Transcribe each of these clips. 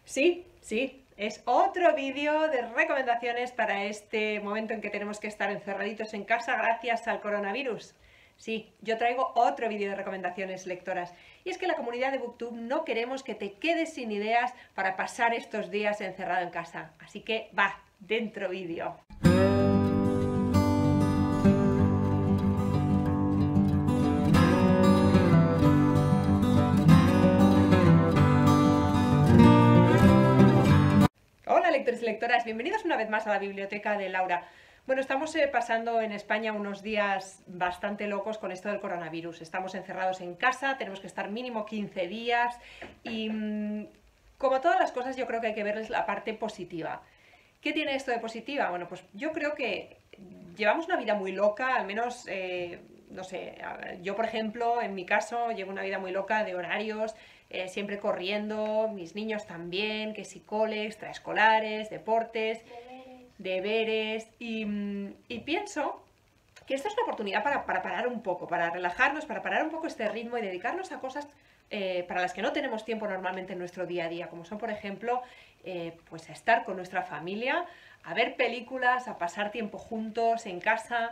Sí, es otro vídeo de recomendaciones para este momento en que tenemos que estar encerraditos en casa gracias al coronavirus. Sí, yo traigo otro vídeo de recomendaciones lectoras. Y es que la comunidad de Booktube no queremos que te quedes sin ideas para pasar estos días encerrado en casa. Así que va, dentro vídeo. Hola lectores y lectoras, bienvenidos una vez más a la biblioteca de Laura. Bueno, estamos pasando en España unos días bastante locos con esto del coronavirus. Estamos encerrados en casa, tenemos que estar mínimo 15 días y como todas las cosas yo creo que hay que verles la parte positiva. ¿Qué tiene esto de positiva? Bueno, pues yo creo que llevamos una vida muy loca, al menos, no sé, yo por ejemplo, en mi caso, llevo una vida muy loca de horarios, siempre corriendo, mis niños también, que si coles, extraescolares, deportes, deberes, y pienso que esta es una oportunidad para parar un poco, para relajarnos, para parar un poco este ritmo y dedicarnos a cosas para las que no tenemos tiempo normalmente en nuestro día a día, como son, por ejemplo, pues a estar con nuestra familia, a ver películas, a pasar tiempo juntos en casa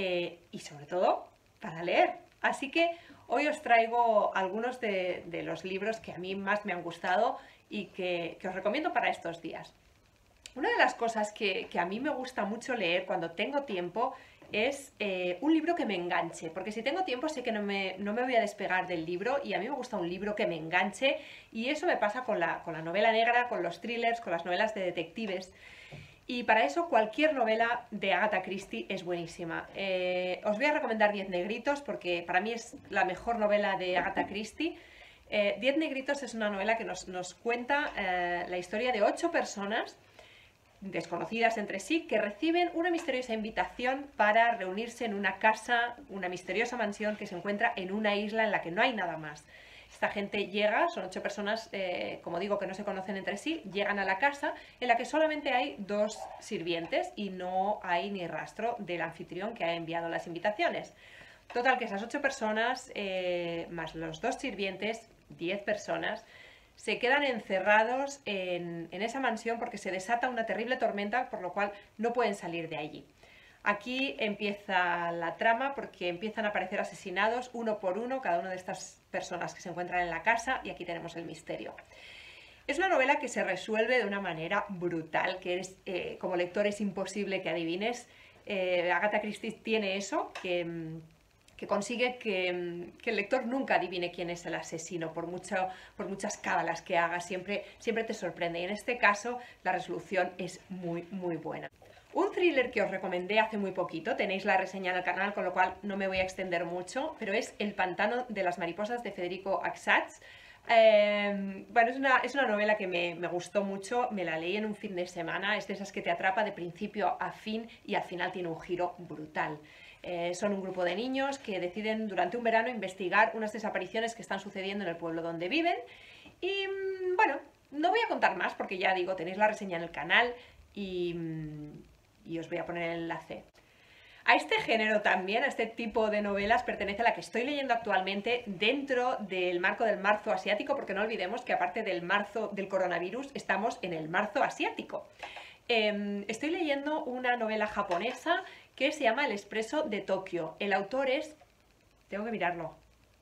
y sobre todo para leer. Así que hoy os traigo algunos de los libros que a mí más me han gustado y que os recomiendo para estos días. Una de las cosas que a mí me gusta mucho leer cuando tengo tiempo es un libro que me enganche, porque si tengo tiempo sé que no me voy a despegar del libro y a mí me gusta un libro que me enganche y eso me pasa con la novela negra, con los thrillers, con las novelas de detectives. Y para eso cualquier novela de Agatha Christie es buenísima. Os voy a recomendar 10 negritos porque para mí es la mejor novela de Agatha Christie. 10 negritos es una novela que nos cuenta la historia de 8 personas desconocidas entre sí, que reciben una misteriosa invitación para reunirse en una casa, una misteriosa mansión que se encuentra en una isla en la que no hay nada más. Esta gente llega, son 8 personas, como digo, que no se conocen entre sí, llegan a la casa en la que solamente hay 2 sirvientes y no hay ni rastro del anfitrión que ha enviado las invitaciones. Total, que esas 8 personas, más los 2 sirvientes, 10 personas, se quedan encerrados en esa mansión porque se desata una terrible tormenta, por lo cual no pueden salir de allí. Aquí empieza la trama porque empiezan a aparecer asesinados uno por uno cada una de estas personas que se encuentran en la casa y aquí tenemos el misterio. Es una novela que se resuelve de una manera brutal, que como lector es imposible que adivines. Agatha Christie tiene eso, que consigue que el lector nunca adivine quién es el asesino, por muchas cábalas que haga, siempre te sorprende. Y en este caso la resolución es muy, muy buena. Un thriller que os recomendé hace muy poquito, tenéis la reseña en el canal, con lo cual no me voy a extender mucho, pero es El pantano de las mariposas de Federico Axatz. Bueno, es una novela que me gustó mucho, me la leí en un fin de semana, es de esas que te atrapa de principio a fin y al final tiene un giro brutal. Son un grupo de niños que deciden durante un verano investigar unas desapariciones que están sucediendo en el pueblo donde viven y bueno, no voy a contar más porque ya digo, tenéis la reseña en el canal y os voy a poner el enlace. A este género también, a este tipo de novelas, pertenece la que estoy leyendo actualmente dentro del marco del marzo asiático, porque no olvidemos que aparte del marzo del coronavirus, estamos en el marzo asiático. Estoy leyendo una novela japonesa que se llama El expreso de Tokio. El autor es... tengo que mirarlo.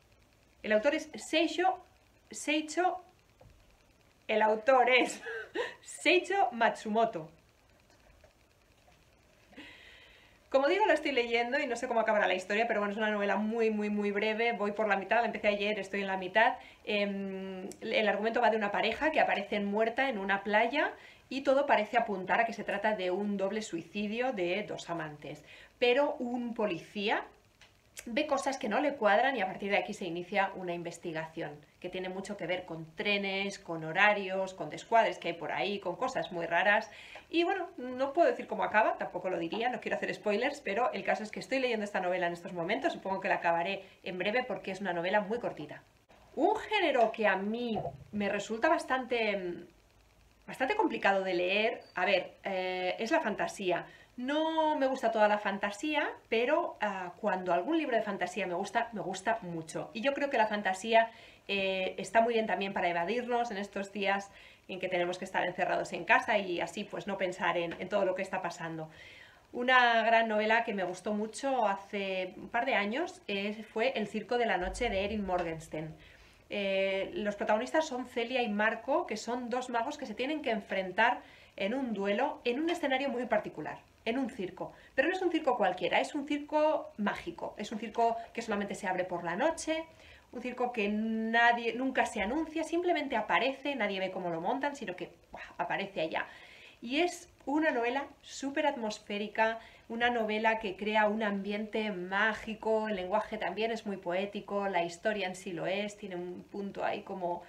El autor es Seicho... El autor es Seicho Matsumoto. Como digo, lo estoy leyendo y no sé cómo acabará la historia, pero bueno, es una novela muy, muy, muy breve. Voy por la mitad, la empecé ayer, estoy en la mitad. El argumento va de una pareja que aparece muerta en una playa y todo parece apuntar a que se trata de un doble suicidio de 2 amantes. Pero un policía ve cosas que no le cuadran y a partir de aquí se inicia una investigación que tiene mucho que ver con trenes, con horarios, con descuadres que hay por ahí, con cosas muy raras. Y bueno, no puedo decir cómo acaba, tampoco lo diría, no quiero hacer spoilers, pero el caso es que estoy leyendo esta novela en estos momentos, supongo que la acabaré en breve porque es una novela muy cortita. Un género que a mí me resulta bastante complicado de leer, a ver, es la fantasía. No me gusta toda la fantasía, pero cuando algún libro de fantasía me gusta mucho. Y yo creo que la fantasía está muy bien también para evadirnos en estos días en que tenemos que estar encerrados en casa y así pues no pensar en todo lo que está pasando. Una gran novela que me gustó mucho hace un par de años fue El circo de la noche de Erin Morgenstern. Los protagonistas son Celia y Marco, que son dos magos que se tienen que enfrentar en un duelo en un escenario muy particular, en un circo. Pero no es un circo cualquiera, es un circo mágico, es un circo que solamente se abre por la noche, un circo que nadie nunca se anuncia, simplemente aparece, nadie ve cómo lo montan, sino que aparece allá. Y es una novela súper atmosférica, una novela que crea un ambiente mágico, el lenguaje también es muy poético, la historia en sí lo es, tiene un punto ahí como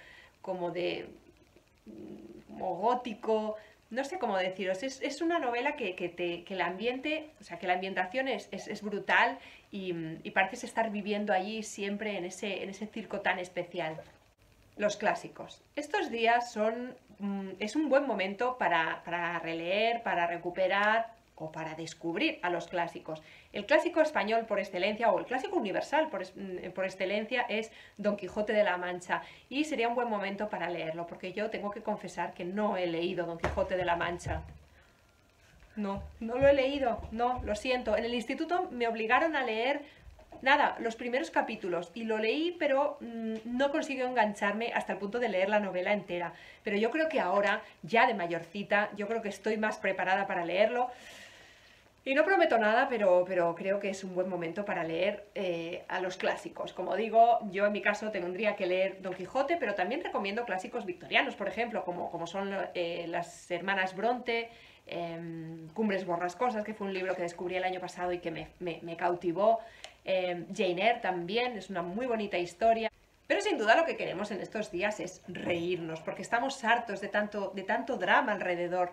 gótico, no sé cómo deciros, es una novela que el ambiente, o sea, que la ambientación es brutal y pareces estar viviendo allí siempre en ese circo tan especial. Los clásicos. Estos días es un buen momento para releer, para recuperar o para descubrir a los clásicos. El clásico español por excelencia, o el clásico universal por excelencia, es Don Quijote de la Mancha. Y sería un buen momento para leerlo, porque yo tengo que confesar que no he leído Don Quijote de la Mancha. No lo he leído, no, lo siento. En el instituto me obligaron a leer nada, los primeros capítulos y lo leí, pero no consiguió engancharme hasta el punto de leer la novela entera. Pero yo creo que ahora, ya de mayorcita, yo creo que estoy más preparada para leerlo. Y no prometo nada, pero creo que es un buen momento para leer a los clásicos. Como digo, yo en mi caso tendría que leer Don Quijote, pero también recomiendo clásicos victorianos, por ejemplo, como son las hermanas Bronte, Cumbres Borrascosas, que fue un libro que descubrí el año pasado y que me cautivó. Jane Eyre también, es una muy bonita historia. Pero sin duda lo que queremos en estos días es reírnos, porque estamos hartos de tanto drama alrededor.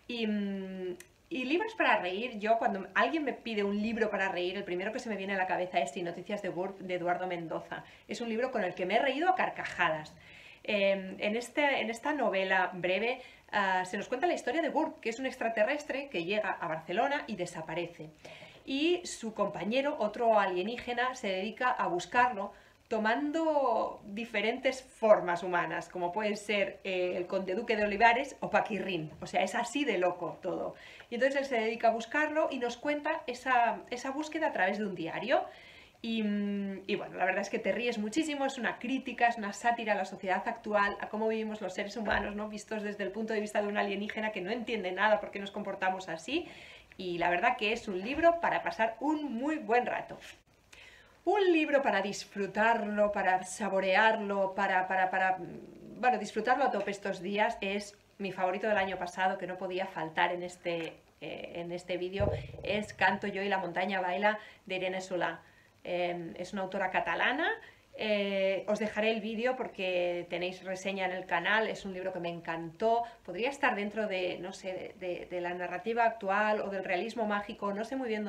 Y libros para reír, yo cuando alguien me pide un libro para reír, el primero que se me viene a la cabeza es Sin Noticias de Gurb, de Eduardo Mendoza. Es un libro con el que me he reído a carcajadas. En esta novela breve se nos cuenta la historia de Gurb, que es un extraterrestre que llega a Barcelona y desaparece. Y su compañero, otro alienígena, se dedica a buscarlo tomando diferentes formas humanas, como pueden ser el conde duque de Olivares o Paquirrín. O sea, es así de loco todo. Y entonces él se dedica a buscarlo y nos cuenta esa búsqueda a través de un diario. Y bueno, la verdad es que te ríes muchísimo, es una crítica, es una sátira a la sociedad actual, a cómo vivimos los seres humanos, ¿no? Vistos desde el punto de vista de un alienígena que no entiende nada por qué nos comportamos así. Y la verdad que es un libro para pasar un muy buen rato. Un libro para disfrutarlo, para saborearlo, bueno, disfrutarlo a tope estos días es mi favorito del año pasado, que no podía faltar en este vídeo, es Canto yo y la montaña baila, de Irene Solà. Es una autora catalana. Os dejaré el vídeo porque tenéis reseña en el canal, es un libro que me encantó, podría estar dentro de, no sé, de la narrativa actual o del realismo mágico, no sé muy bien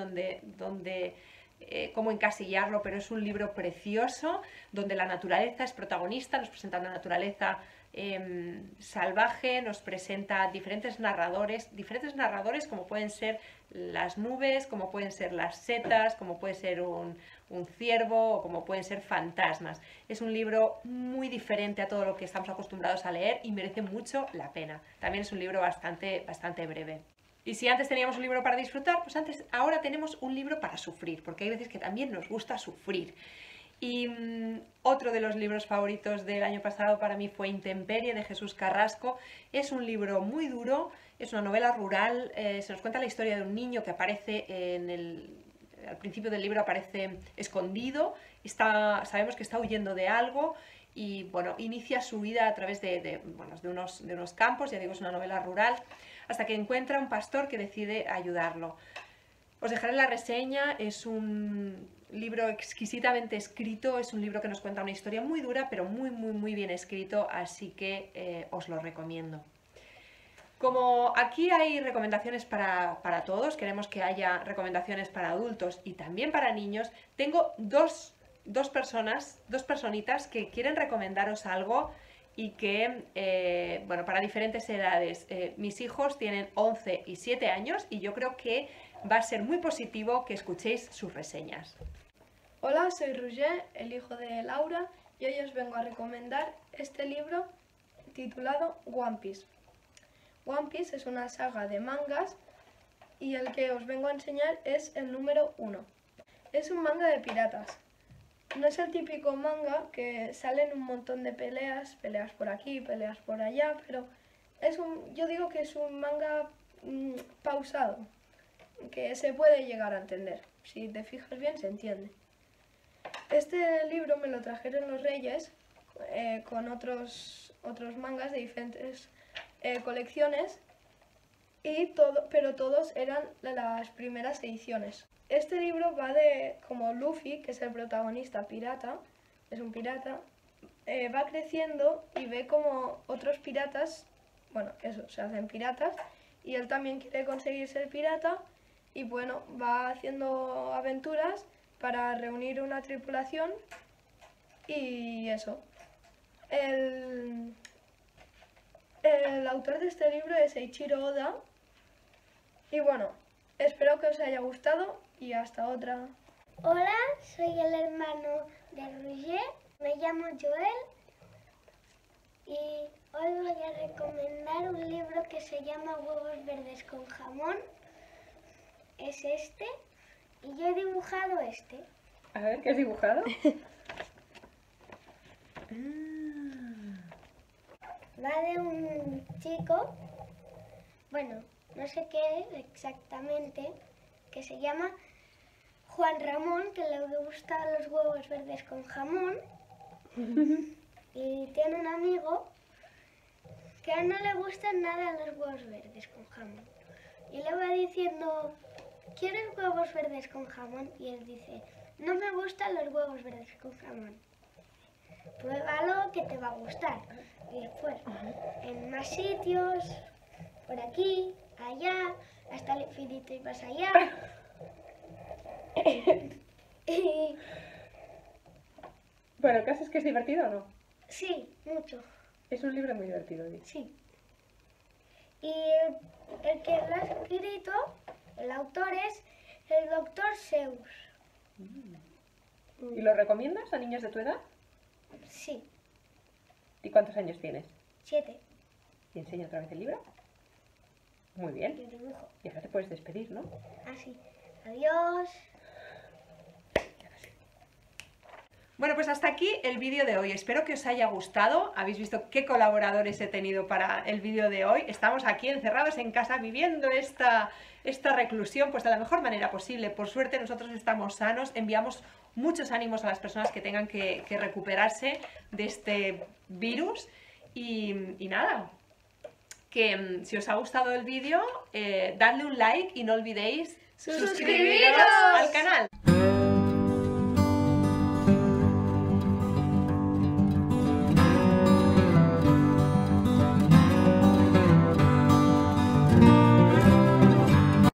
cómo encasillarlo, pero es un libro precioso, donde la naturaleza es protagonista, nos presenta una naturaleza salvaje, nos presenta diferentes narradores como pueden ser las nubes, como pueden ser las setas, como puede ser un ciervo o como pueden ser fantasmas. Es un libro muy diferente a todo lo que estamos acostumbrados a leer y merece mucho la pena. También es un libro bastante breve. Y si antes teníamos un libro para disfrutar, pues ahora tenemos un libro para sufrir, porque hay veces que también nos gusta sufrir. Y otro de los libros favoritos del año pasado para mí fue Intemperie, de Jesús Carrasco. Es un libro muy duro, es una novela rural, se nos cuenta la historia de un niño que aparece al principio del libro aparece escondido, sabemos que está huyendo de algo y bueno, inicia su vida a través de unos campos, ya digo, es una novela rural, hasta que encuentra un pastor que decide ayudarlo. Os dejaré la reseña, es un libro exquisitamente escrito, es un libro que nos cuenta una historia muy dura, pero muy bien escrito, así que os lo recomiendo. Como aquí hay recomendaciones para todos, queremos que haya recomendaciones para adultos y también para niños, tengo dos personitas que quieren recomendaros algo y que, bueno, para diferentes edades. Mis hijos tienen 11 y 7 años y yo creo que va a ser muy positivo que escuchéis sus reseñas. Hola, soy Roger, el hijo de Laura, y hoy os vengo a recomendar este libro titulado One Piece. One Piece es una saga de mangas y el que os vengo a enseñar es el número 1. Es un manga de piratas. No es el típico manga que salen un montón de peleas por aquí, peleas por allá, pero yo digo que es un manga pausado, que se puede llegar a entender. Si te fijas bien, se entiende. Este libro me lo trajeron los Reyes con otros mangas de diferentes colecciones, pero todos eran las primeras ediciones. Este libro va de como Luffy, que es el protagonista pirata, es un pirata, va creciendo y ve como otros piratas, bueno, eso, se hacen piratas, y él también quiere conseguir ser pirata, y bueno, va haciendo aventuras para reunir una tripulación, y eso. El autor de este libro es Eiichiro Oda, y bueno, espero que os haya gustado y hasta otra. Hola, soy el hermano de Roger, me llamo Joel y hoy voy a recomendar un libro que se llama Huevos verdes con jamón. Es este y yo he dibujado este. A ver, ¿qué has dibujado? Va de un chico, bueno, no sé qué es exactamente, que se llama Juan Ramón, que le gustan los huevos verdes con jamón, y tiene un amigo que a él no le gustan nada los huevos verdes con jamón. Y le va diciendo, ¿quieres huevos verdes con jamón? Y él dice, no me gustan los huevos verdes con jamón. Pruébalo que te va a gustar. Y después, en más sitios, por aquí, allá, hasta el infinito y más allá. Bueno, ¿el caso es que es divertido o no? Sí, mucho. Es un libro muy divertido, ¿sí? Sí. Y el que lo ha escrito, el autor es el Dr. Seuss. ¿Y lo recomiendas a niños de tu edad? Sí, ¿Y cuántos años tienes? 7. ¿Y enseña otra vez el libro? Muy bien. Yo dibujo. Y ahora te puedes despedir, ¿no? Así. Adiós. Bueno, pues hasta aquí el vídeo de hoy. Espero que os haya gustado. Habéis visto qué colaboradores he tenido para el vídeo de hoy. Estamos aquí encerrados en casa viviendo esta reclusión pues de la mejor manera posible. Por suerte nosotros estamos sanos. Enviamos muchos ánimos a las personas que tengan que recuperarse de este virus. Y nada, que si os ha gustado el vídeo, dadle un like y no olvidéis suscribiros al canal.